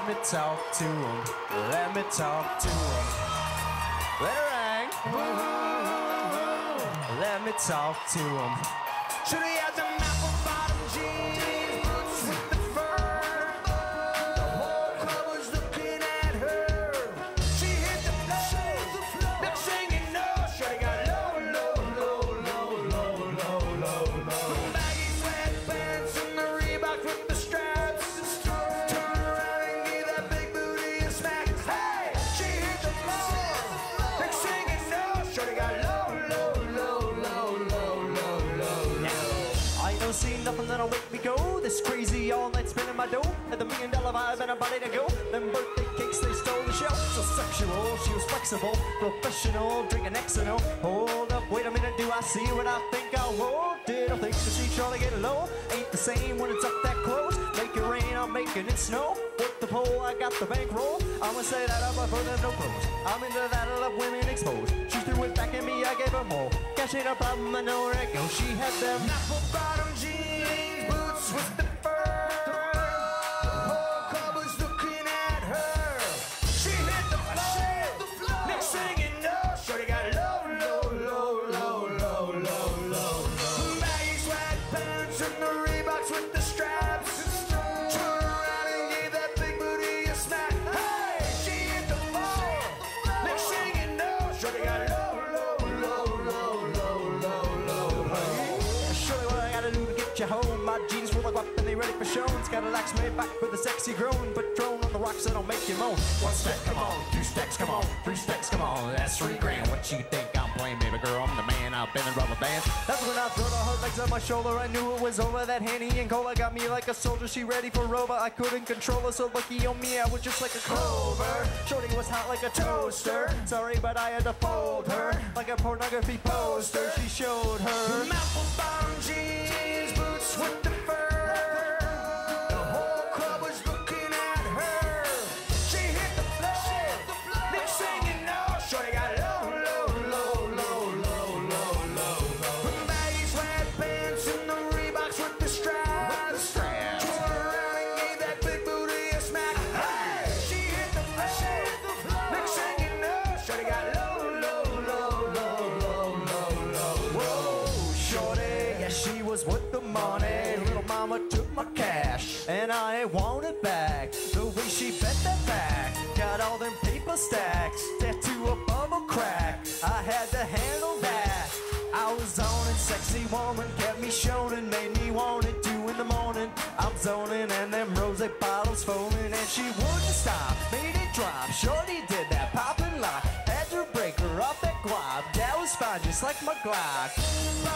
Let me talk to him. Let me talk to him. Let it ring. Let me talk to him. Should he have them apple bottom jeans, boots with the fur? The whole club was looking at her. She hit the floor, next thing you know, shorty got low, low, low, low, low, low, low, low. The baggy sweatpants and the Reeboks with the straps. Turn around and give that big booty a smack. Hey, she hit the floor, next thing you know, shorty got low, low, low, low, low, low, low, low. I ain't no seen nothing that'll make me go this crazy all night spinning my dough. Had the $1 million vibe and a body to go. Them birthday cakes, they stole the show. So sexual, she was flexible, professional, drinking Xano. Hold up, wait a minute, do I see what I think I will? Did I think that she trying to get low? Ain't the same when it's up that close. Make it rain, I'm making it snow. With the pole, I got the bankroll. I'ma say that I'm a for them no clothes. I'm into that, I love women exposed. She threw it back at me, I gave her more. Cash ain't a problem, I know where it goes. She had them apple bottom jeans, boots with the fur. The whole club was looking at her. She hit the floor. Next thing you know, shorty got low, low, low, low, low, low, low, low. Baggy sweatpants and the Reeboks with the straps. Turn around and gave that big booty a smack. Hey, she hit the floor. Next thing you know, shorty got low, low, low, low, low, low, low, low. Surely what I gotta do to get you home. My jeans full of guap and they ready for showings. Cadillacs made back with a sexy groan. Patron on the rocks that'll make you moan. One stack, come on. Two stacks, come on. Three stacks, come on. That's $3,000. What you think I'm playing, baby girl? I'm the man. I've been in rubber bands. That's when I threw the hard legs on my shoulder. I knew it was over. That Henny and Cola got me like a soldier. She ready for Rover. I couldn't control her, so lucky on me, I was just like a clover. Shorty was hot like a toaster. Sorry, but I had to fold her like a pornography poster. She showed her apple bottom jeans, boots with the fur. The whole club was looking at her. She hit the floor. Next thing you know, shorty got low, low, low, low, low, low, low, low. Baggy sweatpants and the Reeboks with the straps. Turn around and gave that big booty a smack. Hey, she hit the floor. Next thing you know, shorty got low, low, low, low, low, low, low. Whoa, shorty, yeah, she was with the money. Little mama took my cash, and I ain't want it back. The way she bent that back, got all them paper stacks, tattoo above a crack. I had to handle that. I was on it, sexy woman, kept me shoning, made me want it. 2 in the morning, I'm zoning, and them rosé bottles foaming, and she wouldn't stop, made it drop. Shorty did that poppin' lock, had to break her off that guap. That was fine, just like my Glock.